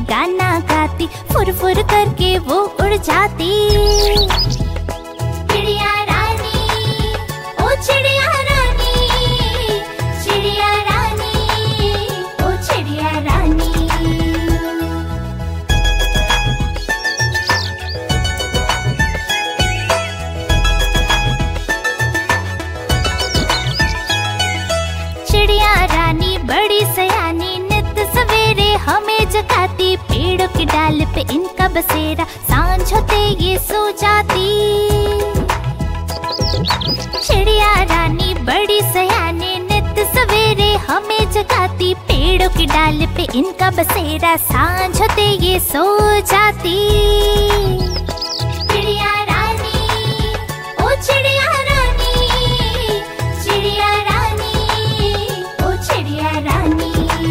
गाना गाती, फुर फुर करके वो उड़ जाती। चिड़िया रानी, ओ चिड़िया रानी, चिड़िया रानी, ओ चिड़िया रानी। चिड़िया रानी बड़ी सयानी, नित सवेरे हमें जगाती, पेड़ों की डाल पे इनका बसेरा, सांझ होते ये सो जाती। चिड़िया रानी बड़ी सयानी, नित सवेरे हमें जगाती, पेड़ों की डाल पे इनका बसेरा, सांझ होते ये सो जाती। चिड़िया रानी, ओ चिड़िया रानी, चिड़िया रानी, ओ चिड़िया रानी।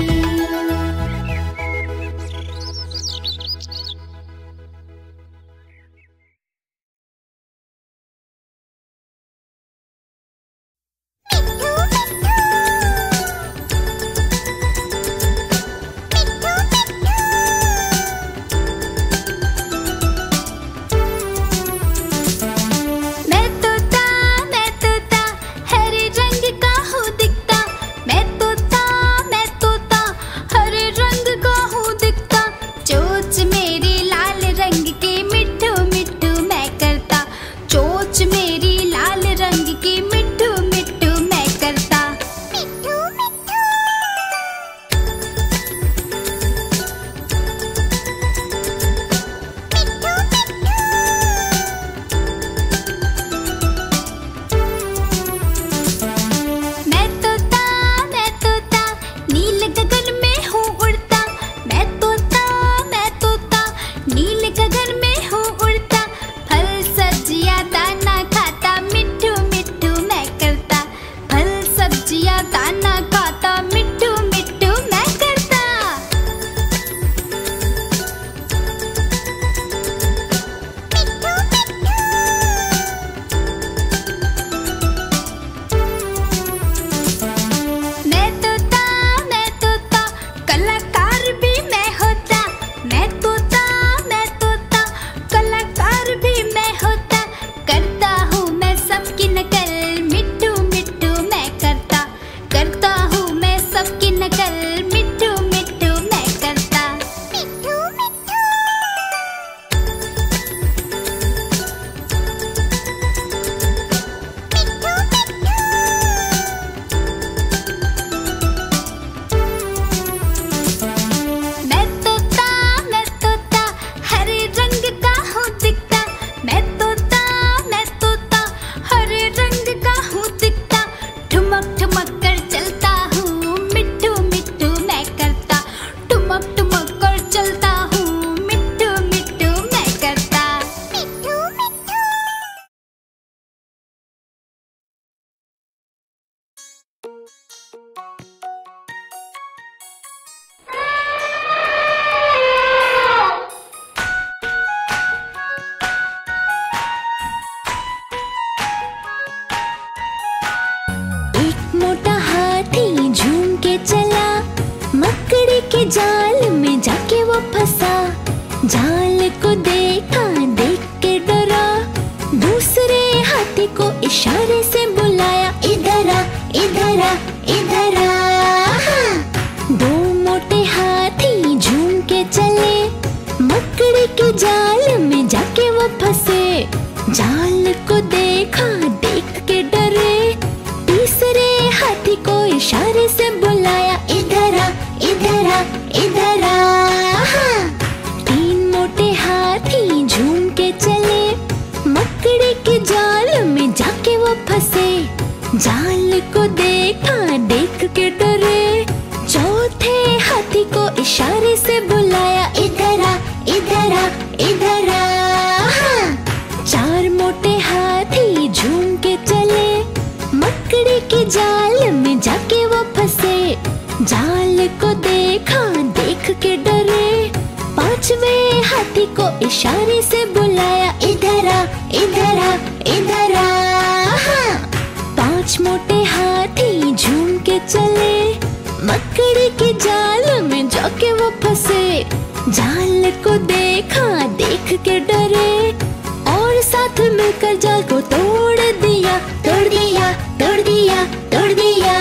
जाल में जाके वो फंसा, जाल को देखा, देख के डरा, दूसरे हाथी को इशारे से बुलाया, इधर आ, इधर आ, इधर आ। दो मोटे हाथी झूम के चले, मकड़ी के जाल में जाके वो फंसे, जाल को देखा, देख के डरे, तीसरे हाथी को इशारे से बुलाया, इधर आ, इधर आ, इधर आ। तीन मोटे हाथी झूम के चले, मकड़ी के जाल में जाके वो फंसे, जाल को देखा, देख के डरे, चौथे हाथी को इशारे से बुलाया, इधर आ, इधर आ, इधर आ। चार मोटे हाथी झूम के चले, मकड़ी के जाल में जाके वो फंसे, जाल को देखा, देख के डरे, पांचवे हाथी को इशारे से बुलाया, इधर आ, इधर आ, इधर आ। पांच मोटे हाथी झूम के चले, मकड़ी के जाल में जाके वो फंसे, जाल को देखा, देख के डरे और साथ मिलकर जाल को तोड़ दिया, तोड़ दिया, तोड़ दिया, तोड़ दिया।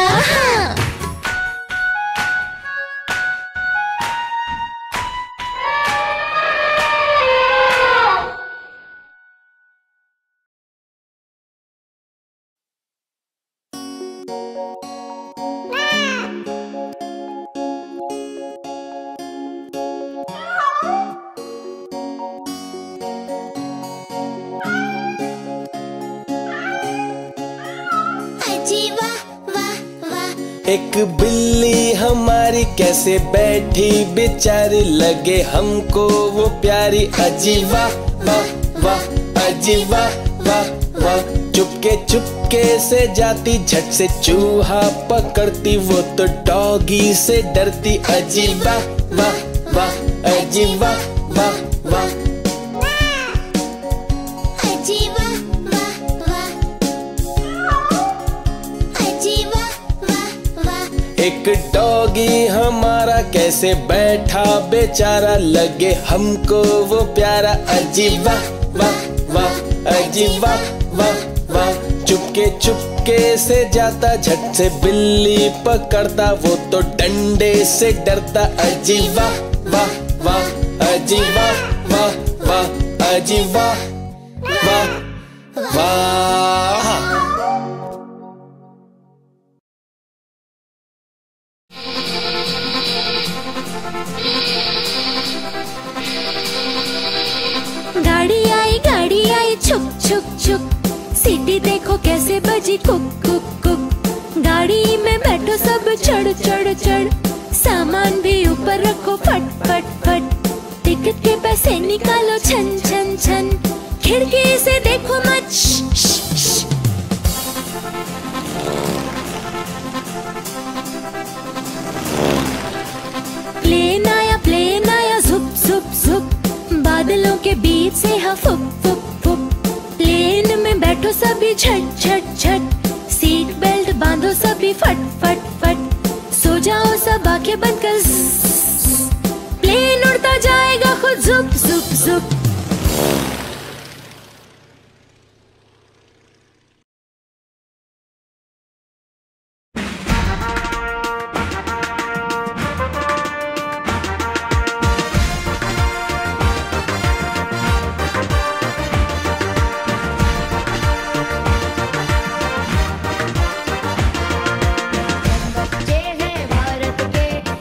एक बिल्ली हमारी कैसे बैठी बेचारी, लगे हमको वो प्यारी। अजी वाह वाह वाह, अजी वाह वाह वाह। चुपके चुपके से जाती, झट से चूहा पकड़ती, वो तो डॉगी से डरती। अजी वाह वाह वाह, अजी वाह वाह वाह। एक डॉगी हमारा कैसे बैठा बेचारा, लगे हमको वो प्यारा। अजी वाह वाह वाह, अजी वाह वाह वाह। चुपके चुपके से जाता, झट से बिल्ली पकड़ता, वो तो डंडे से डरता। अजी वाह वाह वाह, अजी वाह वाह वाह, अजी वाह वाह वाह। गाड़ी आई छुक छुक छुक, सीटी देखो कैसे बजी कुक कुक कुक। गाड़ी में बैठो सब चढ़ चढ़ चढ़, सामान भी ऊपर रखो फट फट फट। टिकट के पैसे निकालो छन छन छन, खिड़की से देखो मत श, श, श। प्लेन आया झुप झुप झुप, बादलों के बीच से फुक फुक फुक। प्लेन में बैठो सभी झट झट झट, सीट बेल्ट बांधो सभी फट फट फट। सो जाओ सब आंखें बंद कर, प्लेन उड़ता जाएगा खुद झुप झुप झुप।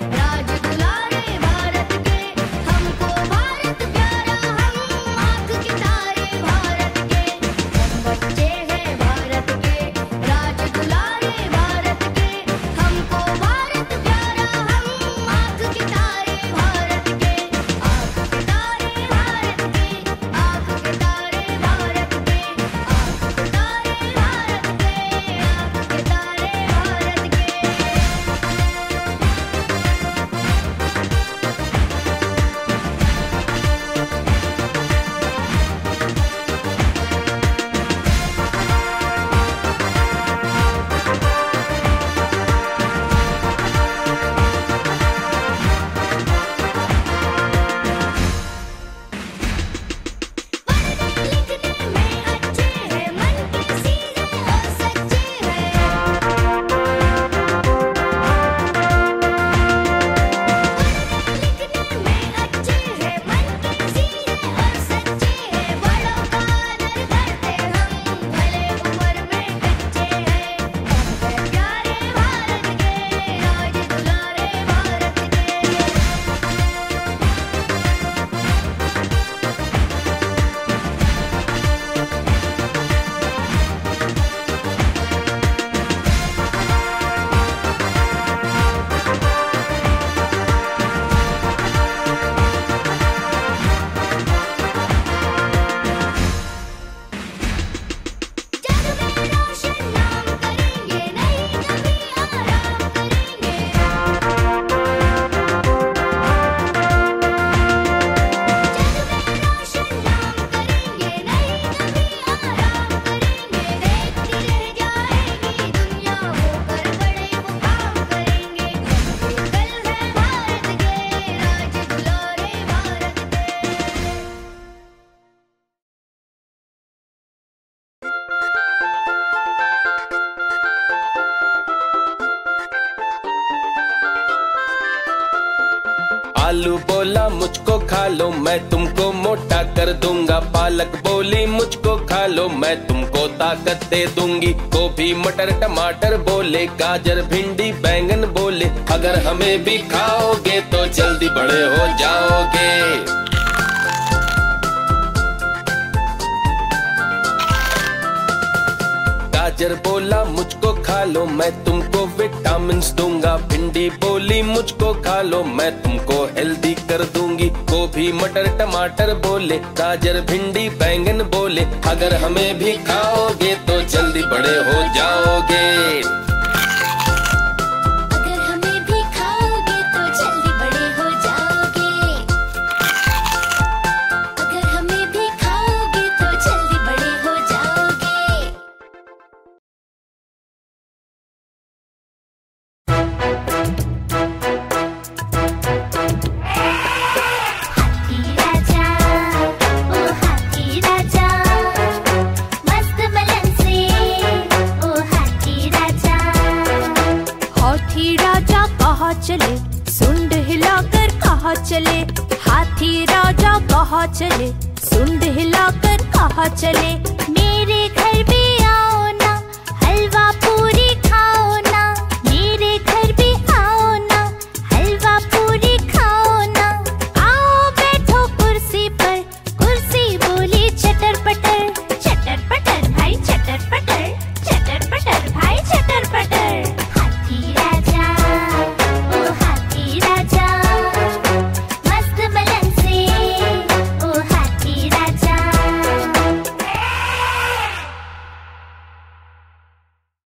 भारत के, हमको भारत प्यारा, हम आँख की मुझको खा लो, मैं तुमको मोटा कर दूंगा। पालक बोली मुझको खा लो, मैं तुमको ताकत दे दूंगी। गोभी मटर टमाटर बोले, गाजर भिंडी बैंगन बोले, अगर हमें भी खाओगे तो जल्दी बड़े हो जाओगे। गाजर बोला मुझको खा लो, मैं तुमको विटामिन्स दूंगा। भिंडी बोली मुझको खा लो, मैं तुमको हेल्दी कर दूंगी। गोभी मटर टमाटर बोले, गाजर भिंडी बैंगन बोले, अगर हमें भी खाओगे तो जल्दी बड़े हो जाओगे। अगर हमें भी खाओगे तो जल्दी बड़े हो जाओगे। अगर हमें भी खाओगे तो जल्दी बड़े हो जाओगे। हाथी राजा, ओ हाथी राजा, मस्त मलन से, ओ हाथी राजा। हाथी राजा कहाँ चले, सुंड हिलाकर कहाँ चले। हाथी राजा कहाँ चले, सुंड हिलाकर कहाँ चले। मेरे घर भी आओ ना, हलवा पूरी